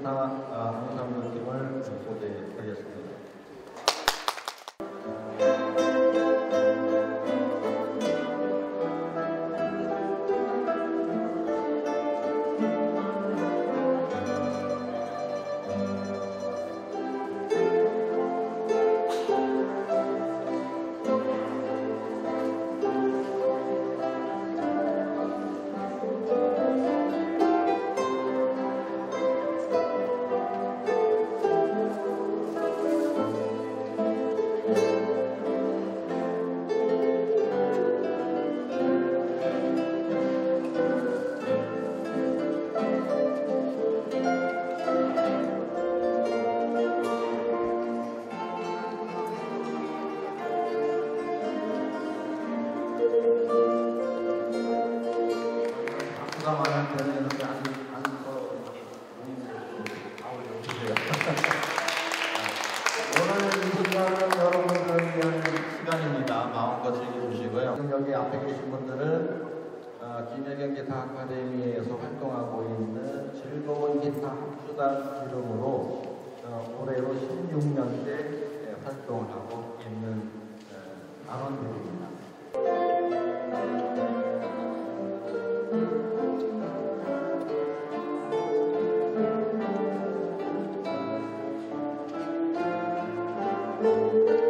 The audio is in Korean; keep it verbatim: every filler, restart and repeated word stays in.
기타 앙상블팀을 소개하겠습니다. 박수가 많은 편에 이렇게 안, 안 서, 오늘 이 시간은 여러분들을 위한 시간입니다. 마음껏 즐겨주시고요. 여기 앞에 계신 분들은 어, 김혜경 기타 아카데미에서 활동하고 있는 즐거운 기타 합주단 이름으로 어, 올해로 십육 년째 활동하고 있는 어, 단원들입니다. Thank you.